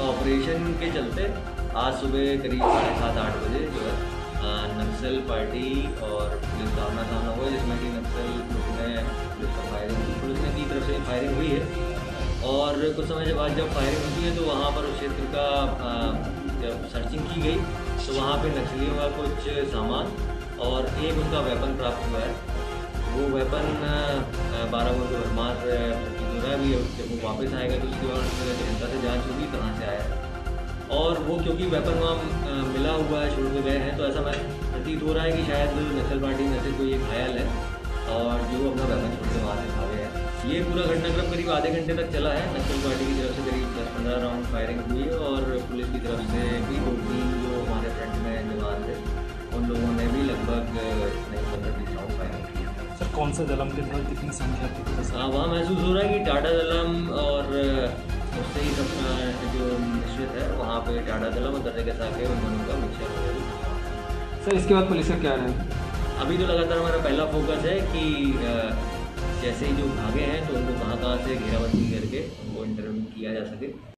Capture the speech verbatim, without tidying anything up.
Operation के चलते आज सुबह करीब साढ़े सात आठ बजे जो है नक्सल पार्टी और पुलिस का आमना सामना हुआ, जिसमें कि नक्सल ग्रुप ने पुलिस पर फायरिंग की। पुलिस ने की तरफ से फायरिंग हुई है और कुछ समय के बाद जब फायरिंग होती है तो वहाँ पर उस क्षेत्र का जब सर्चिंग की गई तो वहाँ पे नक्सलियों का कुछ सामान और एक उनका वेपन प्राप्त हुआ है। वो वेपन बारह बोर के भरमार प्रतीत हो रहा है। अभी जब वो वापस आएगा तो उसके बाद जनता से जाँच होगी कहाँ से आया है, और वो क्योंकि वेपन वहाँ मिला हुआ है, छोड़ के गए हैं, तो ऐसा मैं प्रतीत हो रहा है कि शायद नक्सल पार्टी में से कोई एक घायल है और जो अपना वेपन छोड़ के वहाँ से भागे हैं। ये पूरा घटनाक्रम करीब आधे घंटे तक चला है। नक्सल पार्टी की तरफ से करीब दस पंद्रह राउंड फायरिंग हुई है और पुलिस की तरफ से भी दो तीन जो हमारे फ्रंट में जवान थे उन लोगों ने भी लगभग नहीं पंद्रह बीस राउंड फायरिंग की। सर कौन सा दलम के तहत कितनी संख्या थी? हाँ, वहाँ महसूस हो रहा है कि टाटा दलम और उससे ही सब जो मिश्रित है वहाँ पे टाटा दलम और दर्रे के साथ उन दोनों का मिक्सचर हो गया। सर इसके बाद पुलिस का क्या है? अभी तो लगातार हमारा पहला फोकस है कि जैसे ही जो भागे हैं तो उनको कहाँ कहाँ से घेराबंदी करके उनको इंटरव्यू किया जा सके।